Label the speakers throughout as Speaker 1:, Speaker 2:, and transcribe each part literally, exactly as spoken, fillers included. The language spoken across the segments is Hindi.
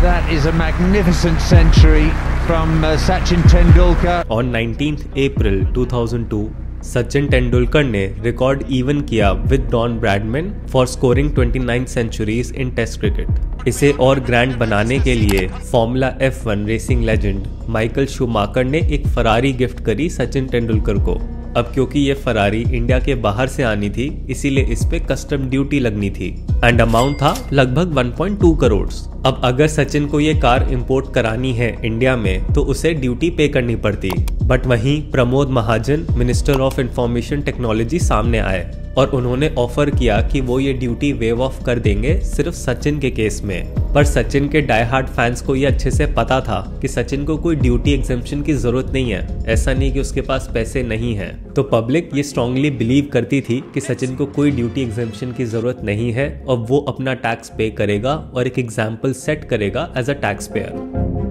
Speaker 1: That is a magnificent century from uh, Sachin Tendulkar.
Speaker 2: On nineteenth April two thousand two, Sachin Tendulkar ने रिकॉर्ड इवन किया with Don Bradman for scoring उनतीस सेंचुरीज इन टेस्ट क्रिकेट। इसे और ग्रैंड बनाने के लिए formula F one racing legend Michael Schumacher ने एक फरारी गिफ्ट करी सचिन तेंदुलकर को। अब क्योंकि ये फरारी इंडिया के बाहर से आनी थी, इसीलिए इस पे कस्टम ड्यूटी लगनी थी एंड अमाउंट था लगभग एक पॉइंट दो करोड़। अब अगर सचिन को ये कार इंपोर्ट करानी है इंडिया में तो उसे ड्यूटी पे करनी पड़ती, बट वहीं Pramod Mahajan minister of information technology सामने आए और उन्होंने ऑफर किया कि वो ये ड्यूटी वेव ऑफ कर देंगे सिर्फ सचिन के केस में। पर सचिन के डाई हार्ड फैंस को ये अच्छे से पता था कि सचिन को कोई ड्यूटी एग्जेम्पशन की जरूरत नहीं है, ऐसा नहीं कि उसके पास पैसे नहीं है। तो पब्लिक ये स्ट्रांगली बिलीव करती थी कि सचिन को कोई ड्यूटी एग्जेम्पशन की जरूरत नहीं है और वो अपना टैक्स पे करेगा और एक एग्जाम्पल सेट करेगा as a taxpayer.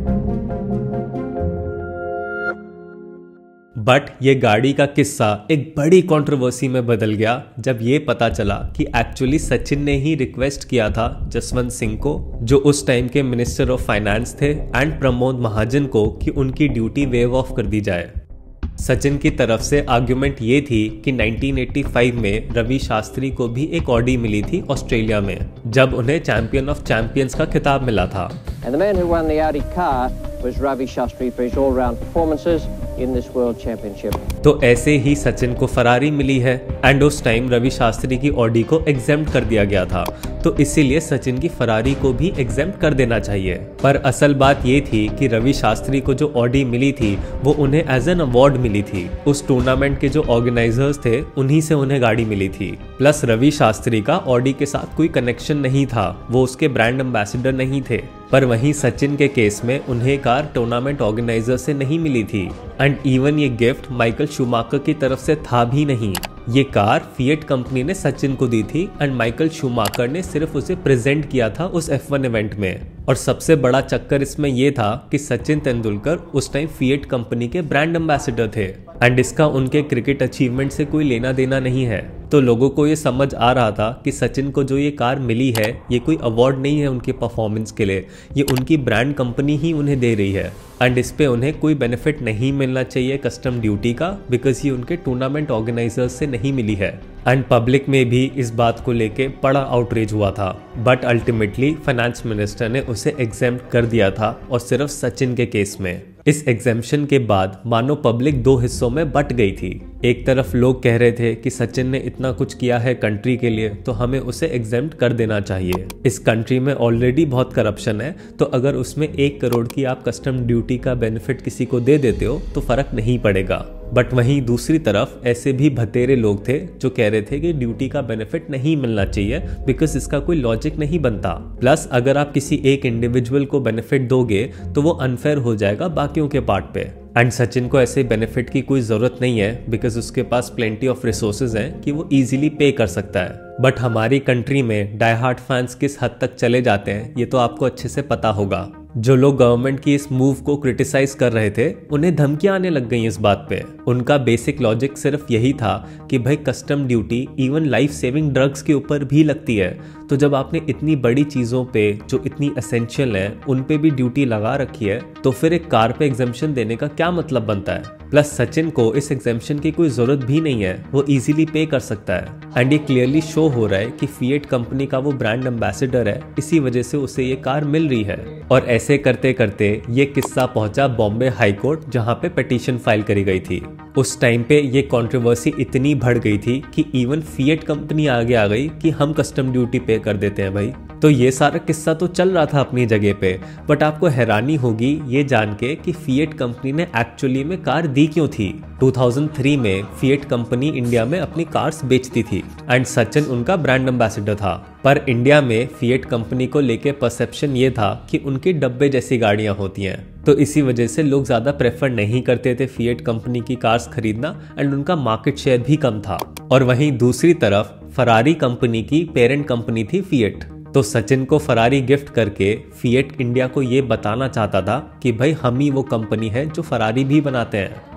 Speaker 2: But ये गाड़ी का किस्सा एक बड़ी कंट्रोवर्सी में बदल गया जब ये पता चला कि एक्चुअली सचिन ने ही रिक्वेस्ट किया था जसवंत सिंह को, जो उस टाइम के मिनिस्टर ऑफ फाइनेंस थे, एंड प्रमोद महाजन को कि उनकी ड्यूटी वेव ऑफ कर दी जाए। सचिन की तरफ से आर्ग्यूमेंट ये थी कि नाइनटीन एटी फाइव में रवि शास्त्री को भी एक ऑडी मिली थी ऑस्ट्रेलिया में, जब उन्हें चैंपियन ऑफ चैंपियंस का खिताब मिला था।
Speaker 3: And the man who won the Audi car was Ravi Shastri for his all-round performances in this World Championship.
Speaker 2: तो ऐसे ही सचिन को फरारी मिली है एंड उस टाइम रवि शास्त्री की ऑडी को एग्जेम्प्ट कर दिया गया था, तो इसीलिए सचिन की फरारी को भी एग्जेम्प्ट कर देना चाहिए। पर असल बात ये थी कि रवि शास्त्री को जो ऑडी मिली थी वो उन्हें एज एन अवार्ड मिली थी। उस टूर्नामेंट के जो ऑर्गेनाइजर्स थे उन्हीं से उन्हें गाड़ी मिली थी। प्लस रवि शास्त्री का ऑडी के साथ कोई कनेक्शन नहीं था, वो उसके ब्रांड एम्बेसडर नहीं थे। पर वहीं सचिन के केस में उन्हें कार टूर्नामेंट ऑर्गेनाइजर से नहीं मिली थी एंड इवन ये गिफ्ट माइकल शूमाकर की तरफ से था भी नहीं। ये कार फिएट कंपनी ने सचिन को दी थी एंड माइकल शूमाकर ने सिर्फ उसे प्रेजेंट किया था उस एफ वन इवेंट में। और सबसे बड़ा चक्कर इसमें यह था कि सचिन तेंदुलकर उस टाइम फिएट कंपनी के ब्रांड एम्बेसडर थे एंड इसका उनके क्रिकेट अचीवमेंट से कोई लेना देना नहीं है। तो लोगों को ये समझ आ रहा था कि सचिन को जो ये कार मिली है ये कोई अवार्ड नहीं है उनके परफॉर्मेंस के लिए, ये उनकी ब्रांड कंपनी ही उन्हें दे रही है एंड इस पे उन्हें कोई बेनिफिट नहीं मिलना चाहिए कस्टम ड्यूटी का, बिकॉज ये उनके टूर्नामेंट ऑर्गेनाइजर्स से नहीं मिली है। एंड पब्लिक में भी इस बात को लेके बड़ा आउटरीच हुआ था, बट अल्टीमेटली फाइनेंस मिनिस्टर ने उसे एग्जेम्प्ट कर दिया था और सिर्फ सचिन के केस में। इस एग्जेम्पशन के बाद मानो पब्लिक दो हिस्सों में बट गई थी। एक तरफ लोग कह रहे थे कि सचिन ने इतना कुछ किया है कंट्री के लिए तो हमें उसे एग्जेम्प्ट कर देना चाहिए, इस कंट्री में ऑलरेडी बहुत करप्शन है, तो अगर उसमें एक करोड़ की आप कस्टम ड्यूटी का बेनिफिट किसी को दे देते हो तो फर्क नहीं पड़ेगा। बट वहीं दूसरी तरफ ऐसे भी भतेरे लोग थे जो कह रहे थे कि ड्यूटी का बेनिफिट नहीं मिलना चाहिए बिकॉज इसका कोई लॉजिक नहीं बनता। प्लस अगर आप किसी एक इंडिविजुअल को बेनिफिट दोगे तो वो अनफेयर हो जाएगा बाकियों के पार्ट पे। एंड सचिन को ऐसे बेनिफिट की कोई जरूरत नहीं है बिकॉज उसके पास प्लेंटी ऑफ रिसोर्सेज हैं कि वो इजीली पे कर सकता है। बट हमारी कंट्री में डाई हार्ड फैंस किस हद तक चले जाते हैं ये तो आपको अच्छे से पता होगा। जो लोग गवर्नमेंट की इस मूव को क्रिटिसाइज कर रहे थे उन्हें धमकियां आने लग गई इस बात पे। उनका बेसिक लॉजिक सिर्फ यही था कि भाई custom duty even life saving drugs के ऊपर भी लगती है, तो जब आपने इतनी बड़ी चीजों पे जो इतनी एसेंशियल है उन पे भी ड्यूटी लगा रखी है तो फिर एक कार पे एग्जेम्पशन देने का क्या मतलब बनता है। प्लस सचिन को इस एग्जेम्पशन की कोई जरूरत भी नहीं है, वो इजीली पे कर सकता है एंड ये क्लियरली शो हो रहा है कि फिएट कंपनी का वो ब्रांड एम्बेसडर है, इसी वजह से उसे ये कार मिल रही है। और ऐसे करते करते ये किस्सा पहुंचा बॉम्बे हाई कोर्ट जहां पे पिटीशन फाइल करी गई थी। उस टाइम पे ये कंट्रोवर्सी इतनी बढ़ गई थी कि इवन फिएट कंपनी आगे आ गई कि हम कस्टम ड्यूटी पे कर देते हैं भाई। तो ये सारा किस्सा तो चल रहा था अपनी जगह पे, बट आपको हैरानी होगी ये जान के कि फिएट कंपनी ने एक्चुअली में कार दी क्यों थी। दो हज़ार तीन में फिएट कंपनी इंडिया में अपनी कार्स बेचती थी एंड सचिन उनका ब्रांड एम्बेसडर था। पर इंडिया में फिएट कंपनी को लेके परसेप्शन ये था कि उनकी डब्बे जैसी गाड़ियां होती हैं, तो इसी वजह से लोग ज्यादा प्रेफर नहीं करते थे फिएट कंपनी की कार्स खरीदना एंड उनका मार्केट शेयर भी कम था। और वहीं दूसरी तरफ फरारी कंपनी की पेरेंट कंपनी थी फिएट, तो सचिन को फरारी गिफ्ट करके फिएट इंडिया को ये बताना चाहता था कि भाई हम ही वो कंपनी है जो फरारी भी बनाते हैं।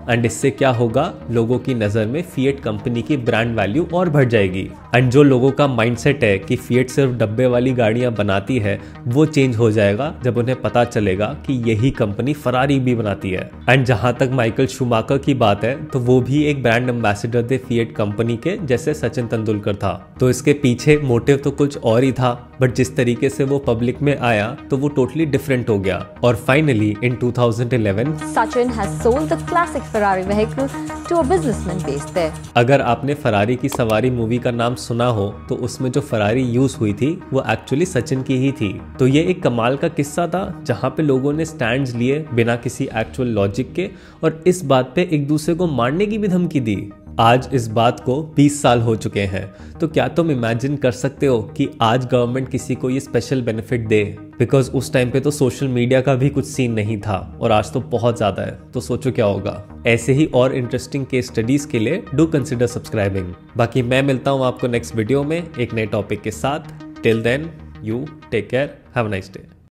Speaker 2: एंड इससे क्या होगा, लोगों की नज़र में फिएट कंपनी की ब्रांड वैल्यू और बढ़ जाएगी। एंड जो लोगों का माइंडसेट है कि फिएट सिर्फ डब्बे वाली गाड़ियां बनाती है, वो चेंज हो जाएगा जब उन्हें पता चलेगा कि यही कंपनी फरारी भी बनाती है। एंड जहां तक माइकल शूमाकर की बात है, तो वो भी एक ब्रांड एम्बेसडर थे फिएट कंपनी के, जैसे सचिन तेंदुलकर था। तो इसके पीछे मोटिव तो कुछ और ही था, बट जिस तरीके से वो पब्लिक में आया तो वो टोटली डिफरेंट हो गया। और finally in two thousand eleven
Speaker 4: Sachin has sold the classic Ferrari vehicle to a businessman based there.
Speaker 2: अगर आपने फरारी की सवारी मूवी का नाम सुना हो, तो उसमें जो फरारी यूज हुई थी वो एक्चुअली सचिन की ही थी। तो ये एक कमाल का किस्सा था, जहां पे लोगों ने स्टैंड्स लिए बिना किसी एक्चुअल लॉजिक के, और इस बात पे एक दूसरे को मारने की भी धमकी दी। आज इस बात को बीस साल हो चुके हैं, तो क्या तुम इमेजिन कर सकते हो कि आज गवर्नमेंट किसी को ये स्पेशल बेनिफिट दे? बिकॉज उस टाइम पे तो सोशल मीडिया का भी कुछ सीन नहीं था, और आज तो बहुत ज़्यादा है। तो सोचो क्या होगा। ऐसे ही और इंटरेस्टिंग केस स्टडीज के लिए डू कंसिडर सब्सक्राइबिंग। बाकी मैं मिलता हूँ आपको नेक्स्ट वीडियो में एक नए टॉपिक के साथ। Till then, you take care, have a nice day.